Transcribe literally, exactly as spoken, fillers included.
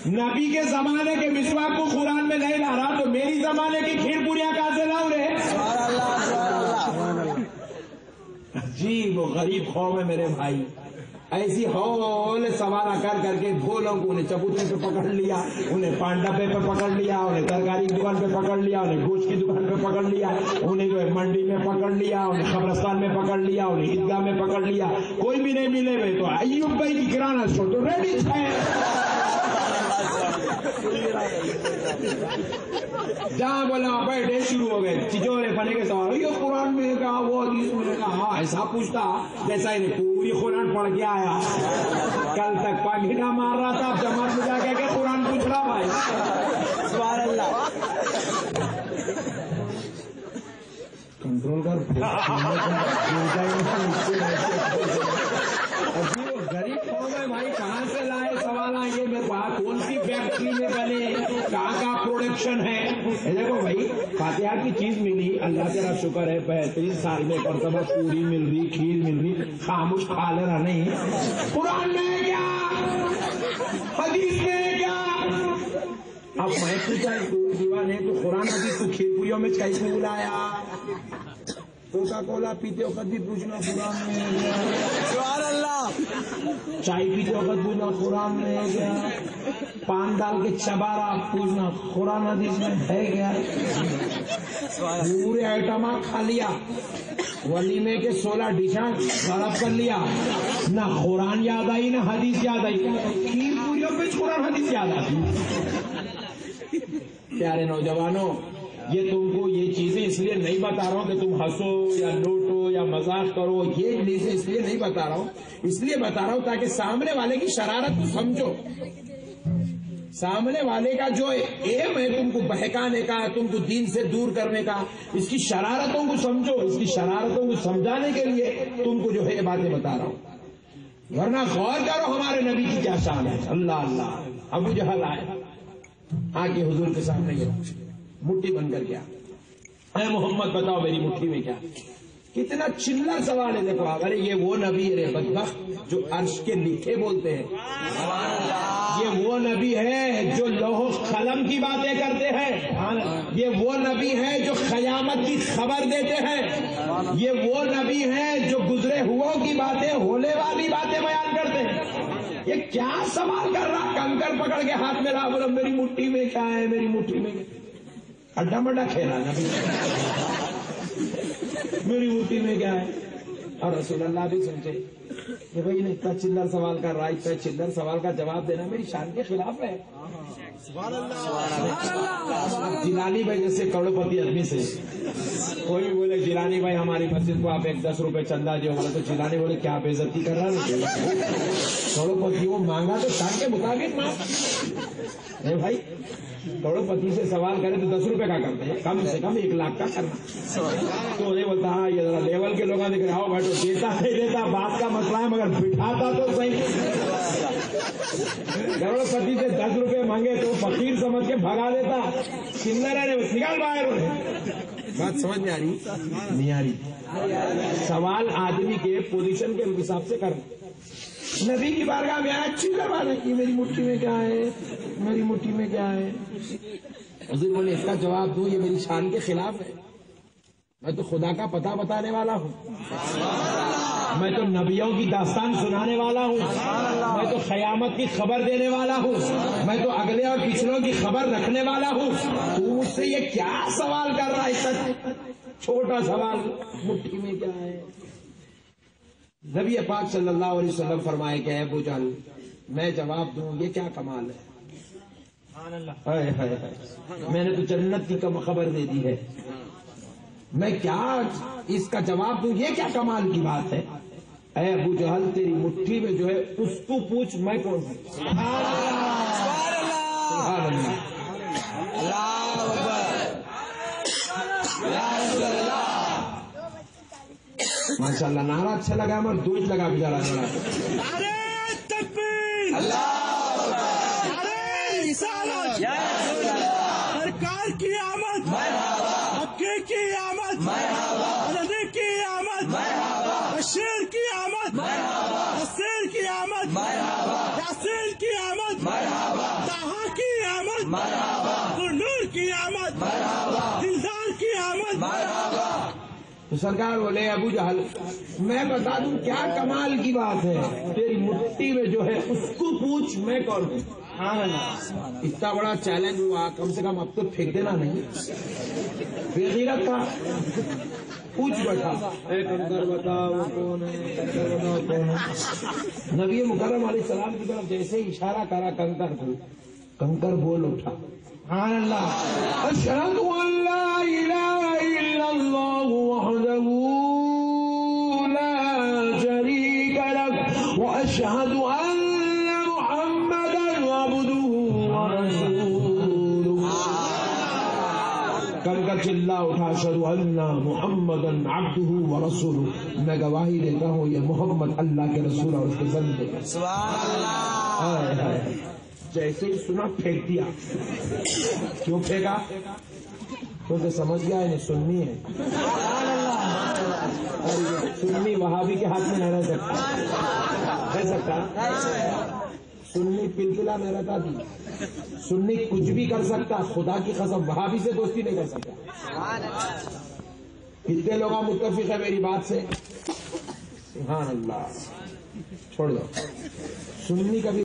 نبی کے زمانے کے مسواک کو قرآن میں نہیں لا رہا تو میری زمانے کی کھیر پوریاں کہاں سے لاؤ رے؟ عجیب و غریب قوم ہے میرے بھائی. ایسی ہول سوارا کر کر کے بھولوں کو انہیں چبوترے پہ پکڑ لیا, انہیں پان ڈبے پہ پکڑ لیا, انہیں ترکاری کی دکان پہ پکڑ لیا, انہیں گوشت کی دکان پہ پکڑ لیا, انہیں جو ہے منڈی میں پکڑ لیا, انہیں قبرستان میں پکڑ لیا, انہیں عیدگاہ میں پکڑ لیا. کوئی بھی نہیں ملے ہوئے تو ایوب بھائی کی کرانہ اسٹور تو ریڈی ہے. جہاں بولا بیٹھے شروع ہو گئے چچورے پنے کے سوال, یہ قرآن میں کہا, وہ حدیث میں کہا. ہاں ایسا پوچھتا جیسا انہیں پوری قرآن پڑھ کے آیا. کل تک پاگیٹا مار رہا تھا, اب جماعت میں جا کے کہ قرآن پوچھ رہا بھائی. سبحان اللہ. کنٹرول کر. غریب قوم ہے بھائی, کہاں سے لائے سوال آئیں گے, کون سی فیکٹری میں بنے, کہاں کا پروڈکشن ہے. دیکھو بھائی, فاتحہ کی چیز ملی, اللہ تیرا شکر ہے, بہترین سال میں مرتبہ پوری مل رہی, کھیر مل رہی, خاموش کھا لے رہا نہیں. قرآن میں ہے کیا, حدیث میں ہے کیا. اب میں پوچھا دیوانے تو قرآن حدیث تو کھیر پوریوں میں کیسے بلایا. کوکا کولا پیتے وقت بھی پوچھنا قرآن میں ہے کیا. سبحان اللہ. چائے پیتے وقت پوچھنا قرآن میں ہے کیا. پان ڈال کے چبارا پوچھنا قرآن حدیث میں ہے کیا. پورے آئٹم کھا لیا, ولیمے کے سولہ ڈشاں خراب کر لیا, نہ قرآن یاد آئی نہ حدیث یاد آئی. کھیر پوریوں پہ قرآن حدیث یاد آتی. پیارے نوجوانوں, یہ تم کو یہ چیزیں اس لیے نہیں بتا رہا ہوں کہ تم ہنسو یا لوٹو یا مذاق کرو, یہ چیزیں اس لیے نہیں بتا رہا ہوں, اس لیے بتا رہا ہوں تاکہ سامنے والے کی شرارت کو سمجھو. سامنے والے کا جو ایم ہے تم کو بہکانے کا, تم کو دین سے دور کرنے کا, اس کی شرارتوں کو سمجھو. اس کی شرارتوں کو سمجھانے کے لیے تم کو جو ہے یہ باتیں بتا رہا ہوں, ورنہ غور کرو ہمارے نبی کی کیا شان ہے. اللہ اللہ. ابو جہل آئے آ کے حضور کے سامنے یہ مٹھی بن کر کیا, اے محمد بتاؤ میری مٹھی میں کیا. کتنا چلر سوال ہے. دیکھو اگر یہ وہ نبی ہے بدبخت جو عرش کے لکھے بولتے ہیں, یہ وہ نبی ہے جو لوح قلم کی باتیں کرتے ہیں, یہ وہ نبی ہے جو قیامت کی خبر دیتے ہیں, یہ وہ نبی ہے جو گزرے ہوئوں کی باتیں, ہونے والی باتیں بیان کرتے ہیں. یہ کیا سوال کر رہا, کنکر پکڑ کے ہاتھ میں لا, بولو میری مٹھی میں کیا ہے, میری مٹھی میں اڈا مڈا کھیلا نبی, میری مٹھی میں کیا ہے. اور رسول اللہ بھی سمجھے کہ بھائی نے اتنا چلر سوال کر رہا, اتنا چلر سوال کا جواب دینا میری شان کے خلاف ہے. جیلانی بھائی جیسے کروڑ پتی آدمی سے کوئی بھی بولے جیلانی بھائی ہماری مسجد کو آپ ایک دس روپے چندہ جو بولے تو جیلانی بولے کیا بے عزتی کر رہا ہے. کروڑ پتی وہ مانگا تو شان کے مطابق مانگ. بھائی کروڑ پتی سے سوال کرے تو دس روپے کا کرتے ہیں, کم سے کم ایک لاکھ کا کرنا. تو نہیں بولتا ہاں یہ ذرا لیول کے لوگوں نے کہا بیٹھو, دیتا نہیں دیتا بات کا مسئلہ ہے, مگر بٹھاتا تو صحیح. کروڑ پتی سے دس روپے مانگے تو فقیر سمجھ کے بھگا دیتا, چلر ہے نکال باہر. بات سمجھ میں آ رہی نہیں آ رہی. سوال آدمی کے پوزیشن کے حساب سے کرنا. نبی کی بارگاہ میں آیا چلر والے کی میری مٹھی میں کیا ہے, میری مٹھی میں کیا ہے. حضور بولے اس کا جواب دوں, یہ میری شان کے خلاف ہے. میں تو خدا کا پتہ بتانے والا ہوں, میں تو نبیوں کی داستان سنانے والا ہوں, میں تو قیامت کی خبر دینے والا ہوں, میں تو اگلے اور پچھلوں کی خبر رکھنے والا ہوں. تو مجھ سے یہ کیا سوال کر رہا ہے, چھوٹا سوال, مٹھی میں کیا ہے. نبی پاک صلی اللہ علیہ وسلم فرمائے کہ ابو جہل میں جواب دوں یہ کیا کمال ہے. میں نے تو جنت کی خبر دے دی ہے, میں کیا اس کا جواب دوں, یہ کیا کمال کی بات ہے. اے ابو جہل تیری مٹھی میں جو ہے اس کو پوچھ میں کون ہوں. ماشاء اللہ نعرہ اچھا لگا, مگر دوج لگا بچارا. نعرہ تکبیر, سرکار کی آمد, مکے کی آمد, نبی کی آمد, بشیر کی آمد, نصیر کی آمد, یاسین کی آمد, کی آمد اور نور کی آمد دلدار کی آمد. تو سرکار بولے ابو جہل میں بتا دوں کیا کمال کی بات ہے, تیری مٹھی میں جو ہے اس کو پوچھ میں کون ہوں. اتنا بڑا چیلنج ہوا, کم سے کم اب تو پھینک دینا نہیں. بے غیرت تھا, پوچھ بیٹھا اے کنکر بتا وہ کون ہے, کنکر بتا کون ہے. نبی مکرم علیہ السلام کی طرف جیسے اشارہ کرا کنکر کو, کنکر بول اٹھا سبحان اللہ, اشہد ان لا الہ الا اللہ وحدہ لا شریک لہ واشہد ان محمدا عبدہ ورسولہ. کنکر چلا اٹھا اشہد ان محمدا عبدہ ورسولہ, میں گواہی دیتا ہوں یہ محمد اللہ کے رسول اور اس کے بندے. سبحان اللہ. جیسے ہی سنا پھینک دیا. کیوں پھینکا؟ کیونکہ سمجھ گیا انہیں سنی ہے. سنی وہابی کے ہاتھ میں نہ رہ سکتا, رہ سکتا سنی پلپلا میں رہتا تھی. سنی کچھ بھی کر سکتا, خدا کی قسم وہابی سے دوستی نہیں کر سکتا. کتنے لوگ متفق ہے میری بات سے؟ سبحان اللہ. چھوڑ دو, سنی کبھی